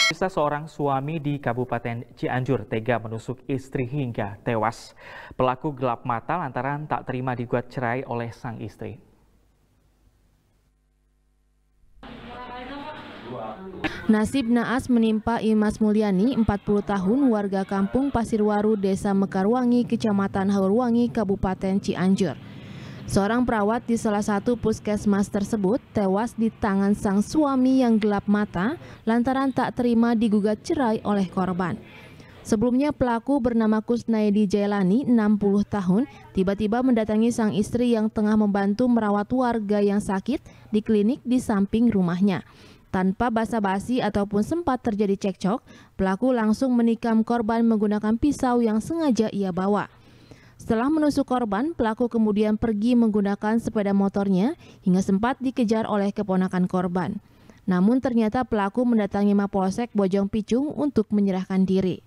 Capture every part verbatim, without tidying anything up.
Kisah seorang suami di Kabupaten Cianjur tega menusuk istri hingga tewas. Pelaku gelap mata lantaran tak terima digugat cerai oleh sang istri. Nasib naas menimpa Imas Mulyani, empat puluh tahun, warga kampung Pasirwaru, Desa Mekarwangi, Kecamatan Haurwangi, Kabupaten Cianjur. Seorang perawat di salah satu puskesmas tersebut tewas di tangan sang suami yang gelap mata lantaran tak terima digugat cerai oleh korban. Sebelumnya pelaku bernama Kusnaidi Jailani, enam puluh tahun, tiba-tiba mendatangi sang istri yang tengah membantu merawat warga yang sakit di klinik di samping rumahnya. Tanpa basa-basi ataupun sempat terjadi cekcok, pelaku langsung menikam korban menggunakan pisau yang sengaja ia bawa. Setelah menusuk korban, pelaku kemudian pergi menggunakan sepeda motornya hingga sempat dikejar oleh keponakan korban. Namun ternyata pelaku mendatangi Mapolsek Bojong Picung untuk menyerahkan diri.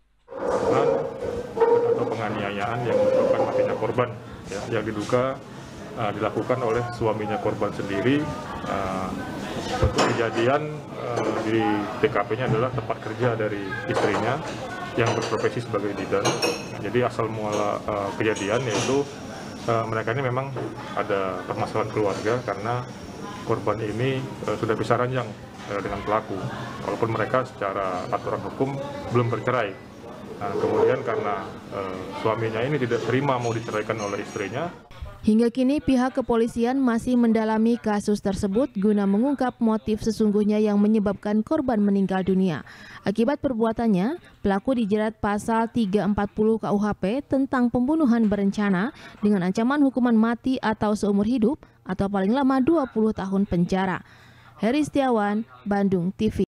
Atau penganiayaan yang menyebabkan matinya korban, ya, yang diduga uh, dilakukan oleh suaminya korban sendiri. Uh, untuk kejadian uh, di T K P-nya adalah tempat kerja dari istrinya yang berprofesi sebagai bidan. Jadi asal muala uh, kejadian yaitu uh, mereka ini memang ada permasalahan keluarga karena korban ini uh, sudah bisa ranjang uh, dengan pelaku. Walaupun mereka secara aturan hukum belum bercerai. Nah, kemudian karena uh, suaminya ini tidak terima mau diceraikan oleh istrinya. Hingga kini pihak kepolisian masih mendalami kasus tersebut guna mengungkap motif sesungguhnya yang menyebabkan korban meninggal dunia. Akibat perbuatannya, pelaku dijerat pasal tiga ratus empat puluh K U H P tentang pembunuhan berencana dengan ancaman hukuman mati atau seumur hidup atau paling lama dua puluh tahun penjara. Heri Setiawan, Bandung T V.